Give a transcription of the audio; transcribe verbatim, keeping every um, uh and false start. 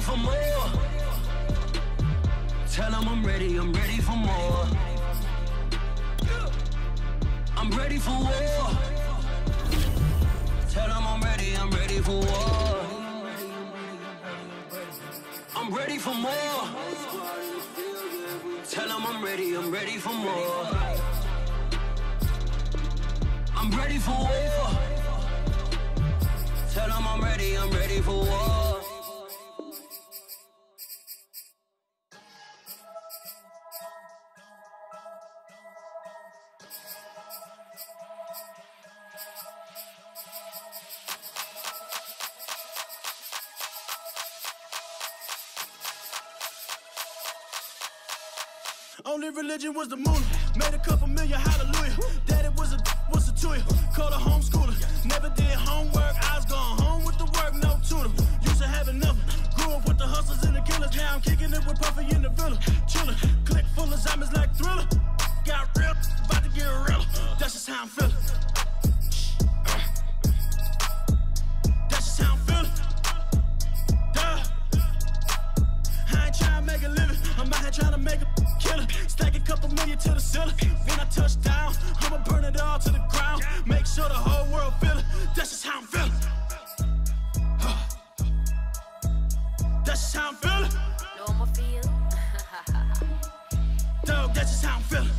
for more. Tell them I'm ready, I'm ready for more. I'm ready for war. Tell them I'm ready, I'm ready for war. I'm ready for more. Tell them I'm ready, I'm ready for more. I'm ready for war. Tell them I'm ready, I'm ready for war. Only religion was the moon. Made a couple million, hallelujah. Daddy was a, was a tutor. Called a homeschooler. Never did homework, I was going home with the work, no tutor. Used to have enough. Grew up with the hustlers and the killers. Now I'm kicking it with Puffy in the villa. Chillin', click full of zombies like Thriller. Got real, about to get real. That's just how I'm feeling. That's just how I'm feeling. Duh. I ain't trying to make a living. I'm out here trying to make a killer. Stack a couple million to the ceiling. When I touch down, I'ma burn it all to the ground. Make sure the whole world feel it. That's just how I'm feeling. That's just how I'm feeling. No more feel. Dog, that's just how I'm feeling.